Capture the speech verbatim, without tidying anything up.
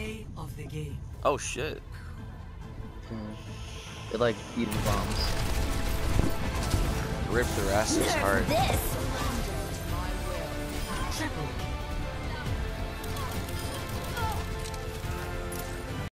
Play of the game. Oh shit. Mm. They like eating bombs. Rip their asses hard. This. Triple kill.